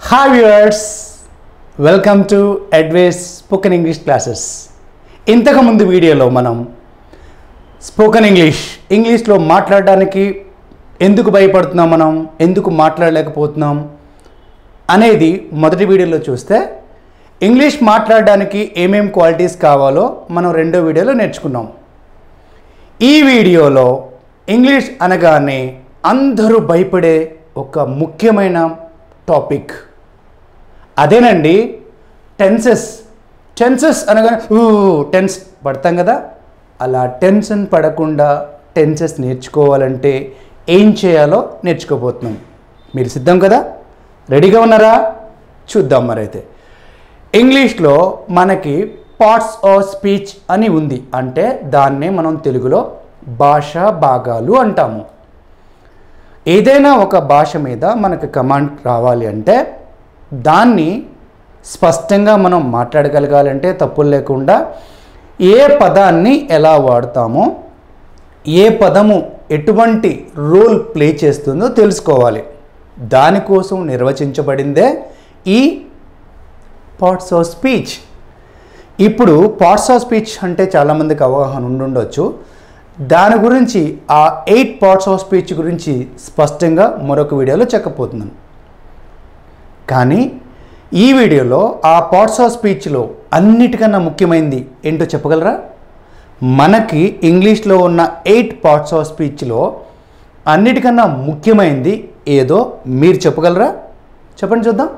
Hi viewers, welcome to EdWays spoken English classes. ఇంతకు ముందు వీడియోలో మనం స్పోకెన్ ఇంగ్లీష్లో మాట్లాడడానికి ఎందుకు భయపడుతున్నాం, మనం ఎందుకు మాట్లాడలేకపోతున్నాం అనేది మొదటి వీడియోలో చూస్తే ఇంగ్లీష్ మాట్లాడడానికి ఏమేం క్వాలిటీస్ కావాలో మనం రెండో వీడియోలో నేర్చుకున్నాం. ఈ వీడియోలో ఇంగ్లీష్ అనగానే అందరూ భయపడే ఒక ముఖ్యమైన టాపిక్ అదేనండి, టెన్సెస్ అనగానే టెన్స్ పడతాం కదా, అలా టెన్షన్ పడకుండా టెన్సెస్ నేర్చుకోవాలంటే ఏం చేయాలో నేర్చుకోబోతున్నాం. మీరు సిద్ధం కదా, రెడీగా ఉన్నారా? చూద్దాం. మరైతే ఇంగ్లీష్లో మనకి పార్ట్స్ ఆఫ్ స్పీచ్ అని ఉంది, అంటే దాన్నే మనం తెలుగులో భాషా భాగాలు అంటాము. ఏదైనా ఒక భాష మీద మనకు కమాండ్ రావాలి అంటే దాన్ని స్పష్టంగా మనం మాట్లాడగలగాలంటే తప్పులు లేకుండా ఏ పదాన్ని ఎలా వాడతామో, ఏ పదము ఎటువంటి రోల్ ప్లే చేస్తుందో తెలుసుకోవాలి. దానికోసం నిర్వచించబడిందే ఈ పార్ట్స్ ఆఫ్ స్పీచ్. ఇప్పుడు పార్ట్స్ ఆఫ్ స్పీచ్ అంటే చాలామందికి అవగాహన ఉండుండొచ్చు. దాని గురించి ఆ 8 పార్ట్స్ ఆఫ్ స్పీచ్ గురించి స్పష్టంగా మరొక వీడియోలో చెప్పబోతున్నాను. కానీ ఈ వీడియోలో ఆ పార్ట్స్ ఆఫ్ స్పీచ్లో అన్నిటికన్నా ముఖ్యమైనది ఏంటో చెప్పగలరా? మనకి ఇంగ్లీష్లో ఉన్న 8 పార్ట్స్ ఆఫ్ స్పీచ్లో అన్నిటికన్నా ముఖ్యమైనది ఏదో మీరు చెప్పగలరా? చెప్పండి చూద్దాం.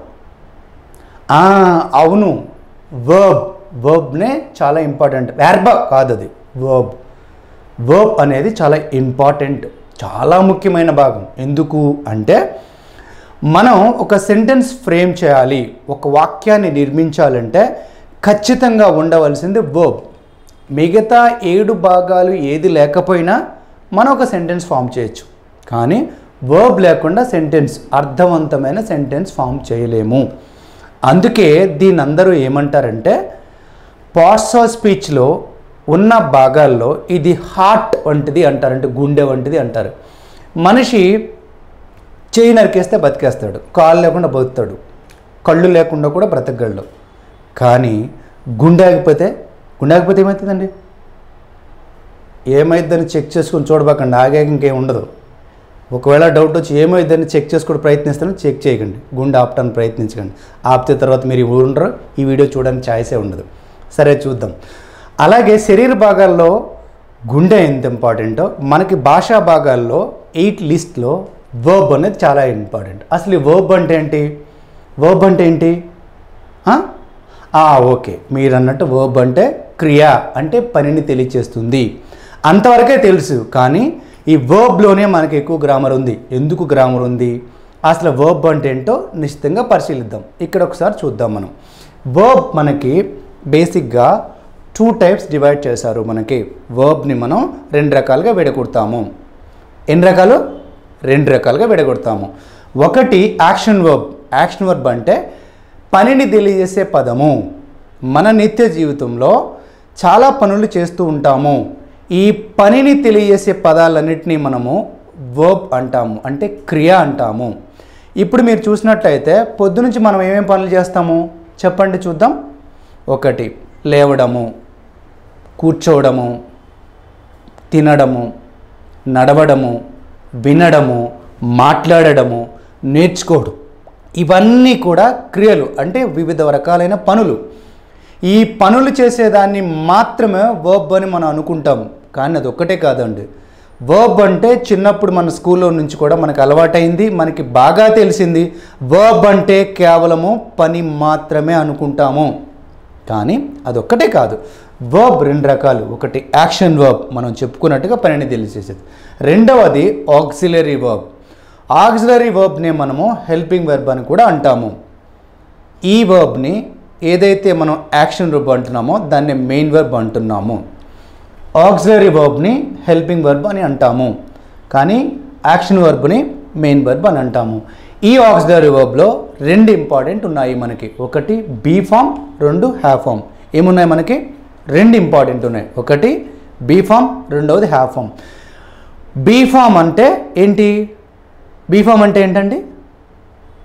అవును, వర్బ్నే చాలా ఇంపార్టెంట్. వెర్బ్ కాదు, అది వర్బ్ అనేది చాలా ఇంపార్టెంట్, చాలా ముఖ్యమైన భాగం. ఎందుకు అంటే మనం ఒక సెంటెన్స్ ఫ్రేమ్ చేయాలి, ఒక వాక్యాన్ని నిర్మించాలంటే ఖచ్చితంగా ఉండవలసింది వర్బ్. మిగతా 7 భాగాలు ఏది లేకపోయినా మనం ఒక సెంటెన్స్ ఫామ్ చేయొచ్చు, కానీ వర్బ్ లేకుండా అర్థవంతమైన సెంటెన్స్ ఫామ్ చేయలేము. అందుకే దీన్ని అందరూ ఏమంటారంటే పార్ట్స్ ఆఫ్ స్పీచ్లో ఉన్న భాగాల్లో ఇది హార్ట్ వంటిది అంటారు, అంటే గుండె వంటిది అంటారు. మనిషి చేయి నరికేస్తే బతికేస్తాడు, కాళ్ళు లేకుండా బతుకుతాడు, కళ్ళు లేకుండా కూడా బ్రతకగలడు. కానీ గుండె ఆగిపోతే ఏమవుతుందండి? ఏమైందని చెక్ చేసుకొని చూడబాకండి, ఆగాక ఇంకేం ఉండదు. ఒకవేళ డౌట్ వచ్చి ఏమైందని చెక్ చేసుకోవడం ప్రయత్నిస్తాను, చెక్ చేయకండి, గుండె ఆపటానికి ప్రయత్నించకండి. ఆపితే తర్వాత మీరు ఉండరు, ఈ వీడియో చూడడానికి ఛాయిసే ఉండదు. సరే చూద్దాం. అలాగే శరీర భాగాల్లో గుండె ఎంత ఇంపార్టెంటో మనకి భాషా భాగాల్లో 8 లిస్ట్లో వర్బ్ అనేది చాలా ఇంపార్టెంట్. అసలు ఈ వర్బ్ అంటే ఏంటి? ఓకే, మీరు అన్నట్టు వర్బ్ అంటే క్రియ, అంటే పనిని తెలియచేస్తుంది. అంతవరకే తెలుసు. కానీ ఈ వర్బ్లోనే మనకి ఎక్కువ గ్రామర్ ఉంది. ఎందుకు గ్రామర్ ఉంది? అసలు వర్బ్ అంటే ఏంటో నిశ్చితంగా పరిశీలిద్దాం. ఇక్కడ ఒకసారి చూద్దాం. మనం వర్బ్ మనకి బేసిక్గా 2 టైప్స్ డివైడ్ చేశారు. మనకి వర్బ్ని మనం 2 రకాలుగా విడగొడతాము. ఎన్ని రకాలు? 2 రకాలుగా విడగొడతాము. ఒకటి యాక్షన్ వర్బ్ అంటే పనిని తెలియజేసే పదము. మన నిత్య జీవితంలో చాలా పనులు చేస్తూ ఉంటాము. ఈ పనిని తెలియజేసే పదాలన్నింటినీ మనము వర్బ్ అంటాము, అంటే క్రియ అంటాము. ఇప్పుడు మీరు చూసినట్లయితే పొద్దునుంచి మనం ఏమేం పనులు చేస్తాము చెప్పండి చూద్దాం. ఒకటి లేవడము, కూర్చోవడము, తినడము, నడవడము, వినడము, మాట్లాడడము, నేర్చుకోవడం, ఇవన్నీ కూడా క్రియలు, అంటే వివిధ రకాలైన పనులు. ఈ పనులు చేసేదాన్ని మాత్రమే వర్బ్ అని మనం అనుకుంటాం, కానీ అది ఒక్కటే కాదండి. వర్బ్ అంటే చిన్నప్పుడు మన స్కూల్లో నుంచి కూడా మనకు అలవాటైంది, మనకి బాగా తెలిసింది. వర్బ్ అంటే కేవలము పని మాత్రమే అనుకుంటాము, కానీ అదొక్కటే కాదు. వర్బ్ 2 రకాలు. ఒకటి యాక్షన్ వర్బ్, మనం చెప్పుకున్నట్టుగా పనిని తెలియజేసేది. రెండవది ఆక్సిలరీ వర్బ్ని మనము హెల్పింగ్ వర్బ్ అని కూడా అంటాము. ఈ వర్బ్ని ఏదైతే మనం యాక్షన్ వర్బ్ అంటున్నామో దాన్ని మెయిన్ వర్బ్ అంటున్నాము. ఆక్సిలరీ వర్బ్ని హెల్పింగ్ వర్బ్ అని అంటాము, కానీ యాక్షన్ వర్బ్ని మెయిన్ వర్బ్ అని అంటాము. ఈ ఆక్సిలరీ వర్బ్లో 2 ఇంపార్టెంట్ ఉన్నాయి మనకి. ఒకటి బీ ఫామ్, 2 హ్యావ్ ఫామ్. ఏమున్నాయి మనకి? 2 ఇంపార్టెంట్ ఉన్నాయి. ఒకటి బీ ఫామ్, రెండవది హ్యావ్ ఫామ్. బీ ఫామ్ అంటే ఏంటండి?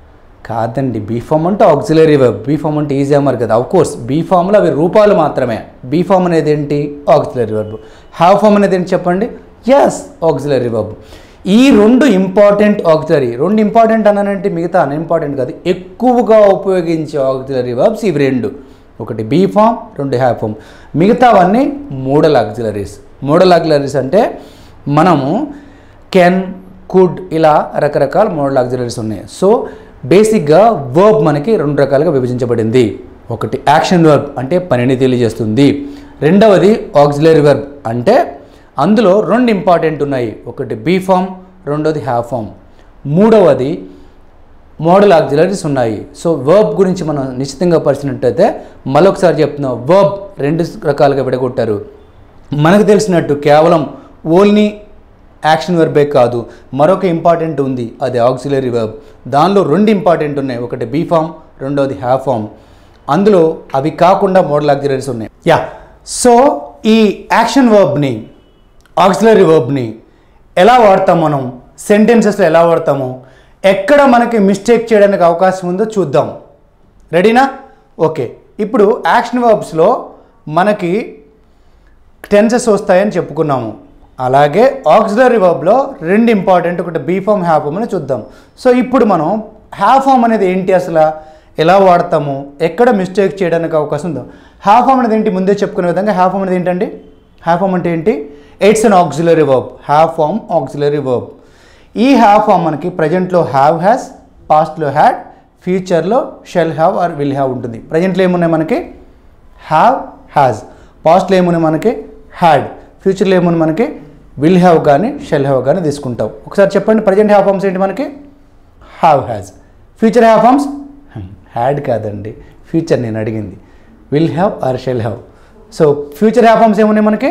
కాదండి, బీ ఫామ్ అంటే ఆక్సిలరీ వర్బ్. బీ ఫామ్ అంటే ఈజీ అన్నారు కదా. ఆఫ్ కోర్స్ బీ ఫామ్లో అవి రూపాలు మాత్రమే. బీ ఫామ్ అనేది ఏంటి? Auxiliary verb. హ్యావ్ ఫామ్ అనేది ఏంటి చెప్పండి? Yes, auxiliary verb. ఈ రెండు ఇంపార్టెంట్ ఆక్సిలరీ, రెండు ఇంపార్టెంట్ అన్నానంటే మిగతా అన్ఇంపార్టెంట్ కాదు, ఎక్కువగా ఉపయోగించే ఆక్సిలరీ వర్బ్స్ ఇవి రెండు. ఒకటి బీ ఫామ్, రెండు హ్యావ్ ఫామ్. మిగతావన్నీ మోడల్ ఆక్సిలరీస్. మోడల్ ఆక్సిలరీస్ అంటే మనము కెన్, కుడ్ ఇలా రకరకాల మోడల్ ఆక్సిలరీస్ ఉన్నాయి. సో బేసిక్గా వర్బ్ మనకి రెండు రకాలుగా విభజించబడింది. ఒకటి యాక్షన్ వర్బ్ అంటే పనిని తెలియజేస్తుంది. రెండవది ఆక్సిలరీ వర్బ్ అంటే అందులో రెండు ఇంపార్టెంట్ ఉన్నాయి. ఒకటి బీ ఫామ్, రెండవది హ్యావ్ ఫామ్. మూడవది మోడల్ ఆక్సిలరీస్ ఉన్నాయి. సో వర్బ్ గురించి మనం నిశ్చితంగా పరిచినట్టయితే మరొకసారి చెప్తున్నాం, వర్బ్ రెండు రకాలుగా విడగొట్టారు. మనకు తెలిసినట్టు కేవలం ఓన్లీ యాక్షన్ వర్బే కాదు, మరొక ఇంపార్టెంట్ ఉంది, అది ఆక్సిలరీ వర్బ్. దానిలో రెండు ఇంపార్టెంట్ ఉన్నాయి, ఒకటి బీ ఫామ్, రెండవది హ్యావ్ ఫామ్. అందులో అవి కాకుండా మోడల్ ఆక్సిలరీస్ ఉన్నాయి. సో ఈ యాక్షన్ వర్బ్ని, ఆక్సిలరీ వర్బ్ని ఎలా వాడతాం, మనం సెంటెన్సెస్లో ఎలా వాడతాము, ఎక్కడ మనకి మిస్టేక్ చేయడానికి అవకాశం ఉందో చూద్దాం. రెడీనా? ఓకే. ఇప్పుడు యాక్షన్ వర్బ్స్లో మనకి టెన్సెస్ వస్తాయని చెప్పుకున్నాము. అలాగే ఆక్సిలరీ వర్బ్లో రెండు ఇంపార్టెంట్, ఒకటి బీ ఫామ్, హ్యావ్ ఫామ్ అని చూద్దాం. సో ఇప్పుడు మనం హ్యావ్ ఫామ్ అనేది ఏంటి, అసలు ఎలా వాడతాము, ఎక్కడ మిస్టేక్ చేయడానికి అవకాశం ఉందో. హ్యావ్ ఫామ్ అనేది ఏంటి, ముందే చెప్పుకునే విధంగా హ్యావ్ ఫామ్ అనేది ఏంటండి? హ్యావ్ ఫామ్ అంటే ఏంటి? It's an auxiliary verb. Have form auxiliary verb. ఈ హ్యావ్ ఫామ్ మనకి ప్రజెంట్లో హ్యావ్ హ్యాస్, పాస్ట్లో హ్యాడ్, ఫ్యూచర్లో shall have or will have ఉంటుంది. ప్రజెంట్లో ఏమున్నాయి మనకి? Have has. పాస్ట్లో ఏమున్నాయి మనకి? హ్యాడ్. ఫ్యూచర్లో ఏమున్నాయి మనకి? విల్ హ్యావ్ కానీ షెల్ హ్యావ్ కానీ తీసుకుంటాం. ఒకసారి చెప్పండి, ప్రజెంట్ హ్యావ్ ఫామ్స్ ఏంటి మనకి? Have has. Future have forms? Had కాదండి, ఫ్యూచర్ నేను అడిగింది. Will have or shall have. So future have forms ఏమున్నాయి మనకి?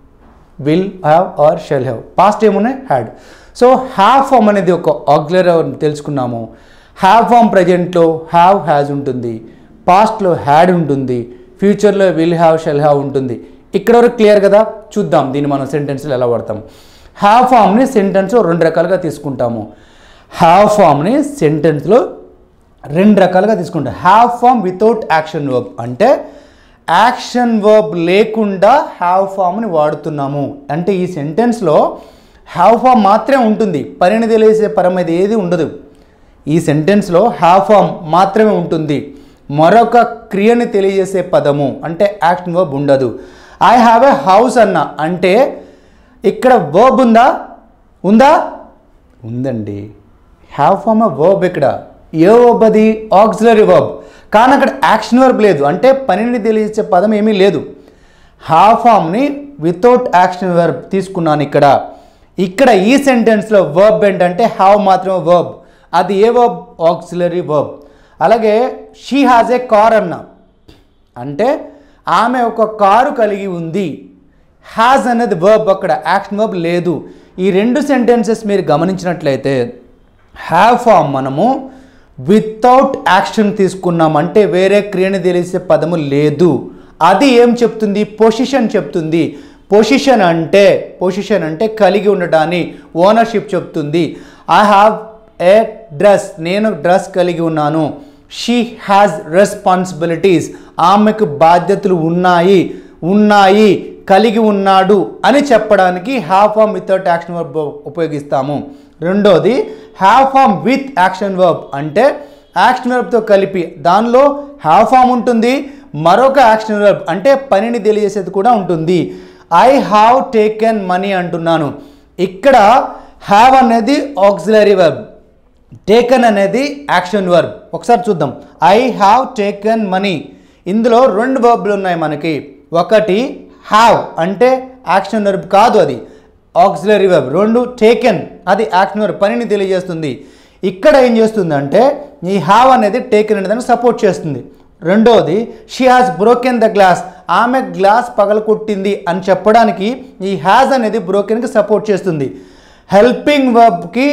Will have or shall have. Past ఏమున్నాయి? హ్యాడ్. సో హ్యావ్ ఫామ్ అనేది ఒక ఆక్సిలరీ తెలుసుకున్నాము. హ్యావ్ ఫామ్ ప్రజెంట్లో హ్యావ్ హ్యాజ్ ఉంటుంది, పాస్ట్లో హ్యాడ్ ఉంటుంది, ఫ్యూచర్లో విల్ హ్యావ్ షెల్ హ్యావ్ ఉంటుంది. ఇక్కడ వరకు క్లియర్ కదా? చూద్దాం దీన్ని మనం సెంటెన్స్లో ఎలా వాడతాం. హ్యావ్ ఫామ్ని సెంటెన్స్లో రెండు రకాలుగా తీసుకుంటాము. హ్యావ్ ఫామ్ని సెంటెన్స్లో రెండు రకాలుగా తీసుకుంటాం. Have form without action verb అంటే యాక్షన్ వర్బ్ లేకుండా హ్యావ్ ఫామ్ని వాడుతున్నాము. అంటే ఈ సెంటెన్స్లో హ్యావ్ ఫామ్ మాత్రమే ఉంటుంది, పనిని తెలియజేసే పరం అనేది ఏది ఉండదు. ఈ సెంటెన్స్లో హ్యావ్ ఫామ్ మాత్రమే ఉంటుంది, మరొక క్రియని తెలియజేసే పదము అంటే యాక్షన్ వర్బ్ ఉండదు. ఐ హ్యావ్ ఏ హౌస్ అన్న అంటే ఇక్కడ వర్బ్ ఉందా? ఉందా? ఉందండి. Have form a verb. ఇక్కడ ఏ వర్బ్ అది? Auxiliary verb. కానీ అక్కడ యాక్షన్ వర్బ్ లేదు, అంటే పనిని తెలియజేసే పదం ఏమీ లేదు. హ్యావ్ ఫామ్ని వితౌట్ యాక్షన్ వర్బ్ తీసుకున్నాను ఇక్కడ ఈ సెంటెన్స్లో వర్బ్ ఏంటంటే హ్యావ్ మాత్రమే వర్బ్. అది ఏ వర్బ్? Auxiliary verb. అలాగే షీ హ్యాజ్ ఏ కార్ అన్న అంటే ఆమె ఒక కారు కలిగి ఉంది. హ్యాజ్ అనేది వర్బ్, అక్కడ యాక్షన్ వర్బ్ లేదు. ఈ రెండు సెంటెన్సెస్ మీరు గమనించినట్లయితే హ్యావ్ ఫామ్ మనము వితౌట్ యాక్షన్ తీసుకున్నాం, అంటే వేరే క్రియని తెలిసే పదము లేదు. అది ఏం చెప్తుంది? పొజిషన్ చెప్తుంది. పొజిషన్ అంటే కలిగి ఉండటాన్ని, ఓనర్షిప్ చెప్తుంది. ఐ హ్యావ్ ఏ డ్రెస్, నేను డ్రెస్ కలిగి ఉన్నాను. షీ హ్యాజ్ రెస్పాన్సిబిలిటీస్, ఆమెకు బాధ్యతలు ఉన్నాయి, కలిగి ఉన్నాడు అని చెప్పడానికి have form without action verb ఉపయోగిస్తాము. రెండోది have form with action verb అంటే యాక్షన్ వర్బ్తో కలిపి దానిలో హ్యావ్ ఫామ్ ఉంటుంది, మరొక యాక్షన్ వర్బ్ అంటే పనిని తెలియజేసేది కూడా ఉంటుంది. ఐ హ్యావ్ టేకెన్ మనీ అంటున్నాను. ఇక్కడ హ్యావ్ అనేది ఆక్సిలరీ వర్బ్, టేకన్ అనేది యాక్షన్ వర్బ్. ఒకసారి చూద్దాం. ఐ హ్యావ్ టేకన్ మనీ, ఇందులో రెండు వర్బ్లు ఉన్నాయి మనకి. ఒకటి హ్యావ్ అంటే యాక్షన్ వర్బ్ కాదు, అది ఆక్సిలరీ వర్బ్. రెండు టేకెన్, అది యాక్షన్ వర్బ్, పనిని తెలియజేస్తుంది. ఇక్కడ ఏం చేస్తుంది అంటే ఈ హ్యావ్ అనేది టేకెన్ అనేది సపోర్ట్ చేస్తుంది. రెండోది she has broken the glass, ఆమె గ్లాస్ పగలకొట్టింది అని చెప్పడానికి ఈ హ్యాజ్ అనేది బ్రోకెన్కి సపోర్ట్ చేస్తుంది. హెల్పింగ్ వర్బ్కి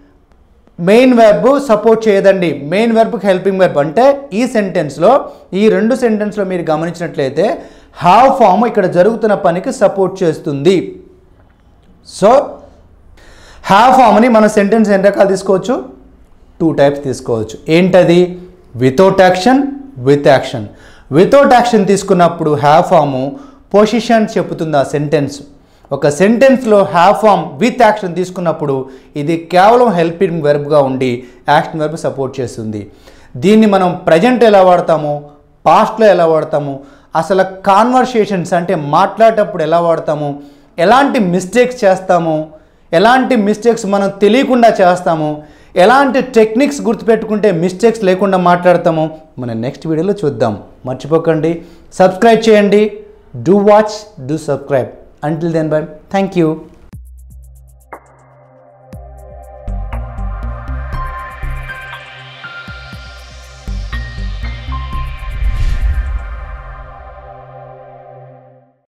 మెయిన్ వెర్బ్ సపోర్ట్ చేయదండి, మెయిన్ వెర్బ్కి హెల్పింగ్ వెర్బ్. అంటే ఈ సెంటెన్స్లో, ఈ రెండు సెంటెన్స్లో మీరు గమనించినట్లయితే హ్యావ్ ఫామ్ ఇక్కడ జరుగుతున్న పనికి సపోర్ట్ చేస్తుంది. సో హ్యావ్ ఫామ్ని మన సెంటెన్స్ ఎన్ని రకాలు తీసుకోవచ్చు? 2 టైప్స్ తీసుకోవచ్చు. ఏంటది? Without action, with action. Without action తీసుకున్నప్పుడు హ్యావ్ ఫామ్ పొజిషన్ చెప్తుంది ఆ సెంటెన్స్. ఒక సెంటెన్స్లో హ్యావ్ ఫామ్ విత్ యాక్షన్ తీసుకున్నప్పుడు ఇది కేవలం హెల్పింగ్ వెర్బ్గా ఉండి యాక్షన్ వెర్బ్ సపోర్ట్ చేస్తుంది. దీన్ని మనం ప్రజెంట్ ఎలా వాడతాము, పాస్ట్లో ఎలా వాడతాము, అసలు కాన్వర్సేషన్స్ అంటే మాట్లాడేటప్పుడు ఎలా వాడతాము, ఎలాంటి మిస్టేక్స్ చేస్తాము, ఎలాంటి మిస్టేక్స్ మనం తెలియకుండా చేస్తాము, ఎలాంటి టెక్నిక్స్ గుర్తుపెట్టుకుంటే మిస్టేక్స్ లేకుండా మాట్లాడతాము, మన నెక్స్ట్ వీడియోలో చూద్దాం. మర్చిపోకండి, సబ్స్క్రైబ్ చేయండి. Do watch, do subscribe. Until then, bye. Thank you.